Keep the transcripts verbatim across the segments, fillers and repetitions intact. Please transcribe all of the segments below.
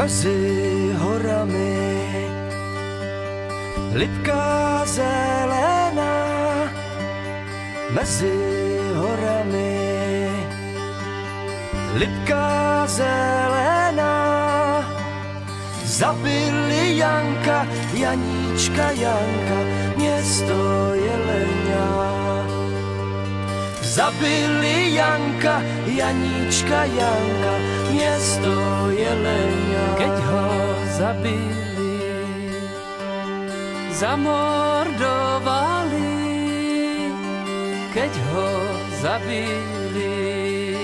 mezi horami. Lipka zelená mezi horami. Lipka zelená, zabili Janka, Janíčka Janka, město Jelenia. Zabili Janka, Janíčka Janka, město Jelenia. Keď ho zabili, zamordovali, keď ho zabili,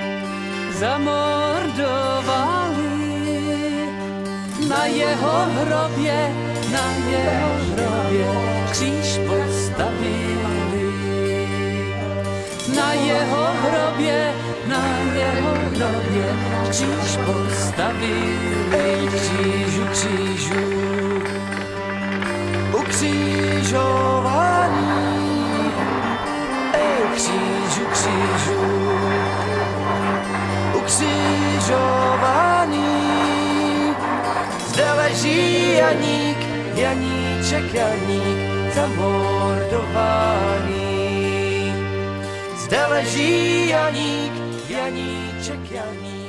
zamordovali. Na jeho hrobě, na jeho hrobě kříž postavili. Na jeho hrobě, na jeho hrobě kříž postavili. Křížu, křížu, ukřižovaný. Ej, křížu, křížu, ukřižovaný. Zde leží Janík, Janíček Janík, zamordovaný. Zde leží Janík, Janíček Janík.